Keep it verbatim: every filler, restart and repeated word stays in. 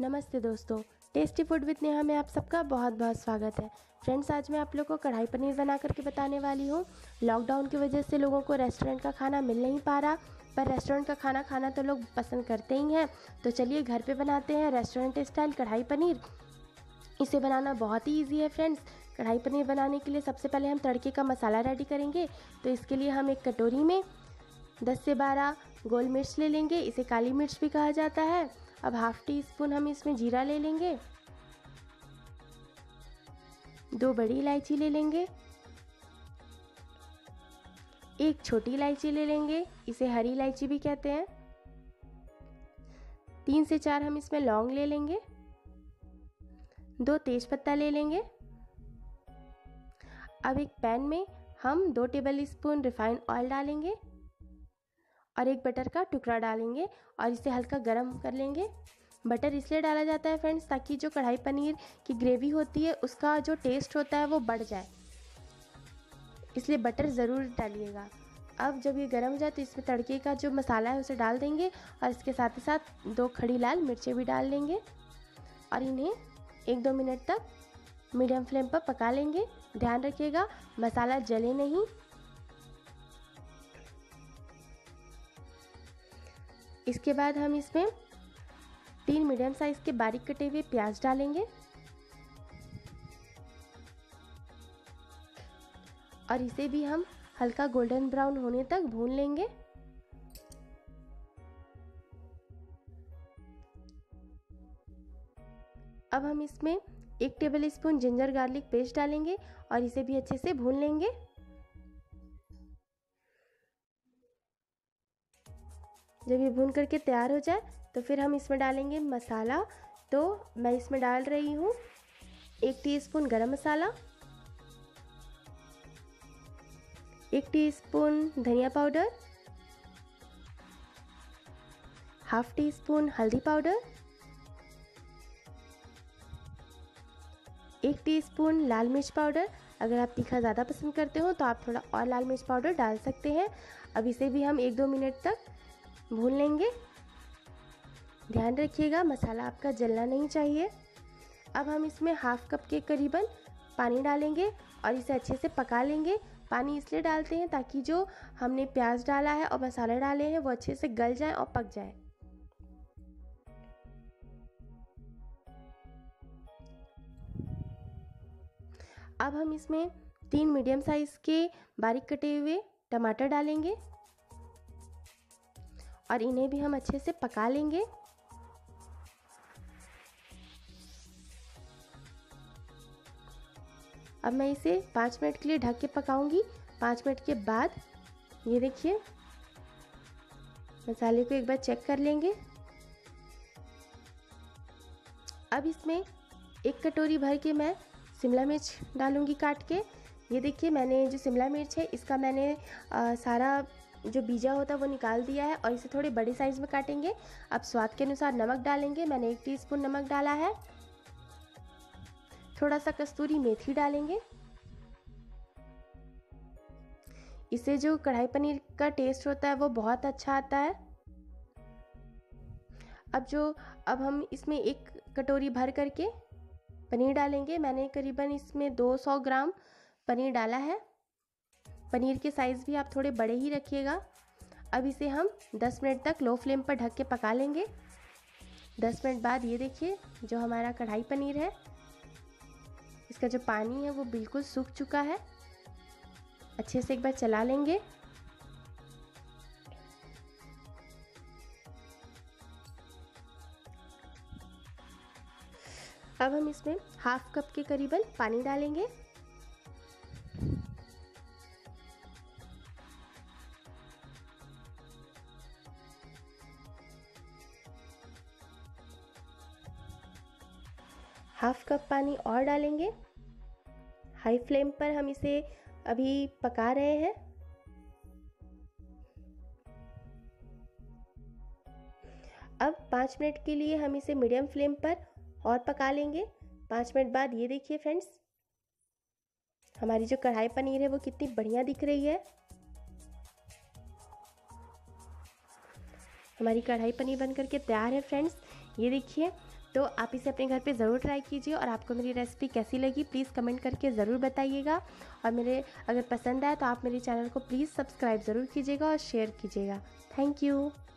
नमस्ते दोस्तों, tasty food with Neha में आप सबका बहुत बहुत स्वागत है। फ्रेंड्स, आज मैं आप लोगों को कढ़ाई पनीर बना करके बताने वाली हूँ। लॉकडाउन की वजह से लोगों को रेस्टोरेंट का खाना मिल नहीं पा रहा, पर रेस्टोरेंट का खाना खाना तो लोग पसंद करते ही हैं। तो चलिए घर पे बनाते हैं रेस्टोरेंट स्टाइल कढ़ाई पनीर। इसे बनाना बहुत ही ईजी है फ्रेंड्स। कढ़ाई पनीर बनाने के लिए सबसे पहले हम तड़के का मसाला रेडी करेंगे। तो इसके लिए हम एक कटोरी में दस से बारह गोल मिर्च ले लेंगे, इसे काली मिर्च भी कहा जाता है। अब हाफ टी स्पून हम इसमें जीरा ले लेंगे, दो बड़ी इलायची ले लेंगे, एक छोटी इलायची ले लेंगे, इसे हरी इलायची भी कहते हैं। तीन से चार हम इसमें लौंग ले लेंगे, दो तेज पत्ता ले लेंगे। अब एक पैन में हम दो टेबल स्पून रिफाइंड ऑयल डालेंगे और एक बटर का टुकड़ा डालेंगे और इसे हल्का गरम कर लेंगे। बटर इसलिए डाला जाता है फ्रेंड्स ताकि जो कढ़ाई पनीर की ग्रेवी होती है उसका जो टेस्ट होता है वो बढ़ जाए, इसलिए बटर ज़रूर डालिएगा। अब जब ये गरम हो जाए तो इसमें तड़के का जो मसाला है उसे डाल देंगे और इसके साथ ही साथ दो खड़ी लाल मिर्चें भी डाल लेंगे और इन्हें एक दो मिनट तक मीडियम फ्लेम पर पका लेंगे। ध्यान रखिएगा मसाला जले नहीं। इसके बाद हम इसमें तीन मीडियम साइज के बारीक कटे हुए प्याज डालेंगे और इसे भी हम हल्का गोल्डन ब्राउन होने तक भून लेंगे। अब हम इसमें एक tablespoon ginger garlic paste डालेंगे और इसे भी अच्छे से भून लेंगे। जब ये भून करके तैयार हो जाए तो फिर हम इसमें डालेंगे मसाला। तो मैं इसमें डाल रही हूँ एक टीस्पून गरम मसाला, एक टीस्पून धनिया पाउडर, हाफ टी स्पून हल्दी पाउडर, एक टीस्पून लाल मिर्च पाउडर। अगर आप तीखा ज़्यादा पसंद करते हो तो आप थोड़ा और लाल मिर्च पाउडर डाल सकते हैं। अब इसे भी हम एक दो मिनट तक भून लेंगे। ध्यान रखिएगा मसाला आपका जलना नहीं चाहिए। अब हम इसमें हाफ कप के करीबन पानी डालेंगे और इसे अच्छे से पका लेंगे। पानी इसलिए डालते हैं ताकि जो हमने प्याज डाला है और मसाले डाले हैं वो अच्छे से गल जाए और पक जाए। अब हम इसमें तीन मीडियम साइज के बारीक कटे हुए टमाटर डालेंगे और इन्हें भी हम अच्छे से पका लेंगे। अब मैं इसे पाँच मिनट के लिए ढक के पकाऊंगी। पाँच मिनट के बाद ये देखिए मसाले को एक बार चेक कर लेंगे। अब इसमें एक कटोरी भर के मैं शिमला मिर्च डालूंगी काट के। ये देखिए मैंने जो शिमला मिर्च है इसका मैंने आ, सारा जो बीजा होता है वो निकाल दिया है और इसे थोड़े बड़े साइज में काटेंगे। अब स्वाद के अनुसार नमक डालेंगे, मैंने एक टीस्पून नमक डाला है। थोड़ा सा कस्तूरी मेथी डालेंगे, इससे जो कढ़ाई पनीर का टेस्ट होता है वो बहुत अच्छा आता है। अब जो अब हम इसमें एक कटोरी भर करके पनीर डालेंगे। मैंने करीबन इसमें दो सौ ग्राम पनीर डाला है। पनीर के साइज़ भी आप थोड़े बड़े ही रखिएगा। अब इसे हम दस मिनट तक लो फ्लेम पर ढक के पका लेंगे। दस मिनट बाद ये देखिए जो हमारा कढ़ाई पनीर है इसका जो पानी है वो बिल्कुल सूख चुका है। अच्छे से एक बार चला लेंगे। अब हम इसमें हाफ कप के करीबन पानी डालेंगे हाफ कप पानी और डालेंगे। हाई फ्लेम पर हम इसे अभी पका रहे हैं। अब पाँच मिनट के लिए हम इसे मीडियम फ्लेम पर और पका लेंगे। पाँच मिनट बाद ये देखिए फ्रेंड्स हमारी जो कढ़ाई पनीर है वो कितनी बढ़िया दिख रही है। हमारी कढ़ाई पनीर बन करके तैयार है फ्रेंड्स। ये देखिए तो आप इसे अपने घर पे ज़रूर ट्राई कीजिए और आपको मेरी रेसिपी कैसी लगी प्लीज़ कमेंट करके ज़रूर बताइएगा। और मेरे अगर पसंद आए तो आप मेरे चैनल को प्लीज़ सब्सक्राइब ज़रूर कीजिएगा और शेयर कीजिएगा। Thank you.